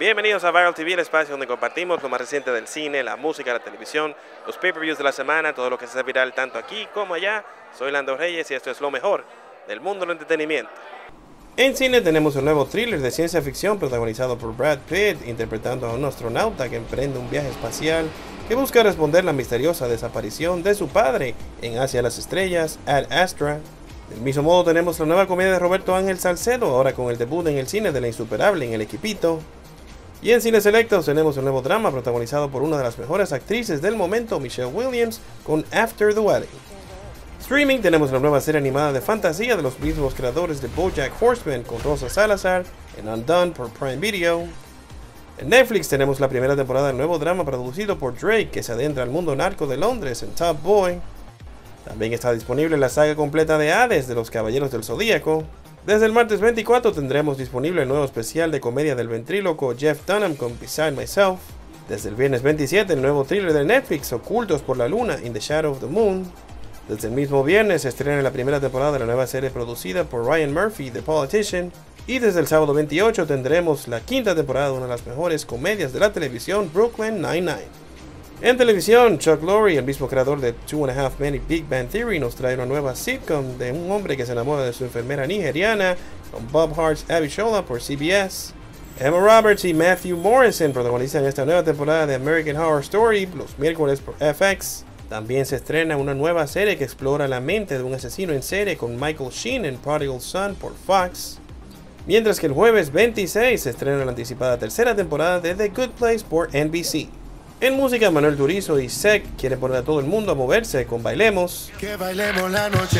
Bienvenidos a Viral TV, el espacio donde compartimos lo más reciente del cine, la música, la televisión, los pay-per-views de la semana, todo lo que se hace viral tanto aquí como allá. Soy Lando Reyes y esto es lo mejor del mundo del entretenimiento. En cine tenemos un nuevo thriller de ciencia ficción protagonizado por Brad Pitt, interpretando a un astronauta que emprende un viaje espacial que busca responder la misteriosa desaparición de su padre en Hacia las Estrellas, Ad Astra. Del mismo modo tenemos la nueva comedia de Roberto Ángel Salcedo, ahora con el debut en el cine de La Insuperable en El Equipito. Y en Cine Selectos tenemos un nuevo drama protagonizado por una de las mejores actrices del momento, Michelle Williams, con After the Wedding. Streaming tenemos la nueva serie animada de fantasía de los mismos creadores de BoJack Horseman con Rosa Salazar en Undone por Prime Video. En Netflix tenemos la primera temporada del nuevo drama producido por Drake que se adentra al mundo narco de Londres en Top Boy. También está disponible la saga completa de Hades de los Caballeros del Zodíaco. Desde el martes 24 tendremos disponible el nuevo especial de comedia del ventríloco Jeff Dunham con Beside Myself. Desde el viernes 27 el nuevo thriller de Netflix Ocultos por la Luna, In the Shadow of the Moon. Desde el mismo viernes se estrena la primera temporada de la nueva serie producida por Ryan Murphy, The Politician. Y desde el sábado 28 tendremos la quinta temporada de una de las mejores comedias de la televisión, Brooklyn Nine-Nine. En televisión, Chuck Lorre, el mismo creador de Two and a Half Men y Big Bang Theory, nos trae una nueva sitcom de un hombre que se enamora de su enfermera nigeriana, con Bob Hart's Abishola por CBS. Emma Roberts y Matthew Morrison protagonizan esta nueva temporada de American Horror Story los miércoles por FX. También se estrena una nueva serie que explora la mente de un asesino en serie con Michael Sheen en Prodigal Son por Fox. Mientras que el jueves 26 se estrena la anticipada tercera temporada de The Good Place por NBC. En música, Manuel Turizo y Sek quieren poner a todo el mundo a moverse con Bailemos. Que bailemos la noche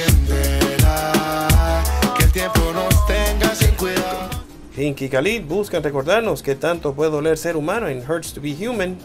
entera, que el tiempo nos tenga sin cuidado. Pink y Khalid buscan recordarnos qué tanto puede doler ser humano en Hurts to Be Human.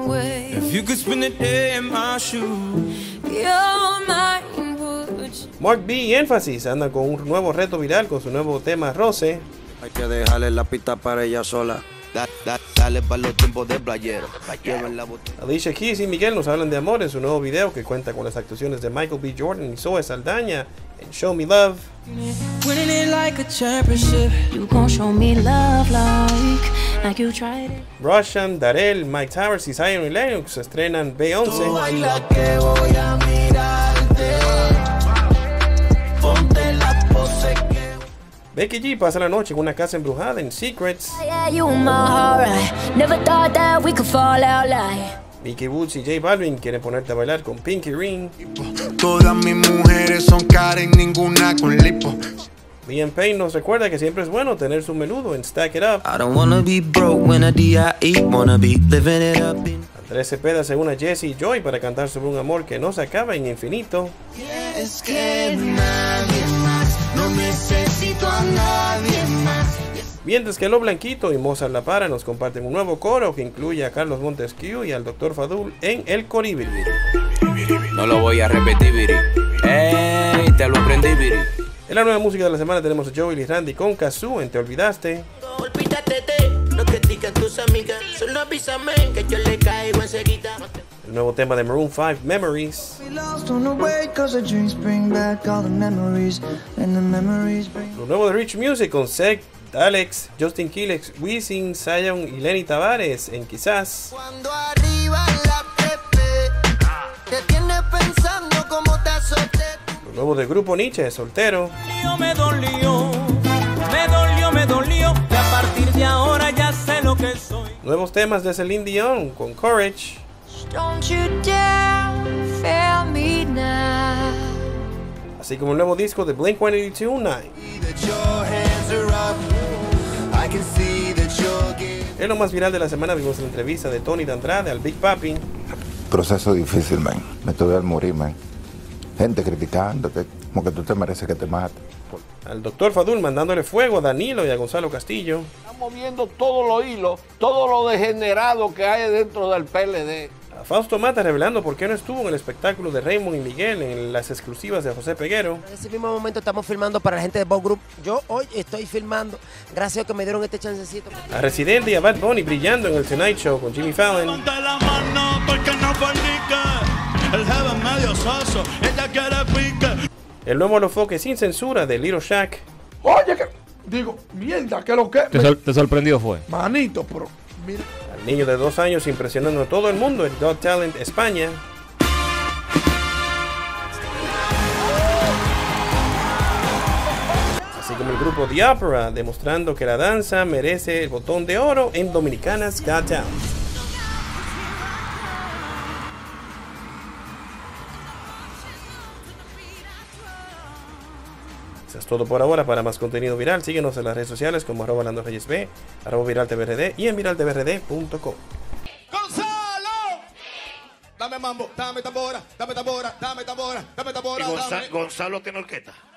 Mark B y Énfasis andan con un nuevo reto viral con su nuevo tema Rose. Hay que dejarle la pista para ella sola. Dale para los tiempos de playero. Alicia Keys y Miguel nos hablan de amor en su nuevo video que cuenta con las actuaciones de Michael B. Jordan y Zoe Saldaña en Show Me Love. Roshan, Darrell, Mike Towers y Zion y Lennox estrenan B11. Becky G pasa la noche en una casa embrujada en Secrets. Mickey Woods y J Balvin quieren ponerte a bailar con Pinky Ring. Todas mis mujeres son Karen, ninguna con lipo. Liam Payne nos recuerda que siempre es bueno tener su menudo en Stack It Up. Andrés Cepeda se une a Jesse y Joy para cantar sobre un amor que no se acaba en infinito. Es que nadie más, no necesito a nadie más. Mientras que Lo Blanquito y Mozart La Para nos comparten un nuevo coro que incluye a Carlos Montesquieu y al Dr. Fadul en El Coribiri. No lo voy a repetir, Viri. Ey, te lo aprendí, Viri. En la nueva música de la semana tenemos a Joey y Randy con Kazoo en Te Olvidaste. El nuevo tema de Maroon 5, Memories. Lo nuevo de Rich Music con Sek, Alex, Justin Quiles, Wisin, Zion y Lenny Tavares en Quizás. Cuando arriba la Pepe te tiene pensando cómo te azoté. Lo nuevo del grupo Nietzsche, Soltero. Me dolió, que a partir de ahora ya sé lo que soy. Nuevos temas de Celine Dion con Courage. Don't you dare fail me now. Así como el nuevo disco de Blink-182, 9. En lo más viral de la semana vimos la entrevista de Tony D'Andrade al Big Papi. Proceso difícil, man. Me tuve al morir, man. Gente criticándote, como que tú te mereces que te mate. Al Dr. Fadul mandándole fuego a Danilo y a Gonzalo Castillo. Estamos viendo todos los hilos, todo lo degenerado que hay dentro del PLD. A Fausto Mata revelando por qué no estuvo en el espectáculo de Raymond y Miguel en las exclusivas de José Peguero. En ese mismo momento estamos filmando para la gente de Bob Group. Yo hoy estoy filmando, gracias a que me dieron este chancecito. A Residente y a Bad Bunny brillando en el Tonight Show con Jimmy Fallon. El nuevo Alofoque sin censura de Little Shaq. Oye, que digo, mierda, ¿qué es lo que? ¿Te sorprendió fue? Manito, pero al niño de 2 años impresionando a todo el mundo en Got Talent España. Así como el grupo The Opera, demostrando que la danza merece el botón de oro en Dominicanas Got Talent. Eso es todo por ahora. Para más contenido viral, síguenos en las redes sociales como @LandoReyesB, @ViralTVRD y en viraltvrd.com. ¡Gonzalo! Dame mambo, dame tambora, dame tambora, dame tambora, dame tambora. ¿Y Gonzalo tiene orquesta?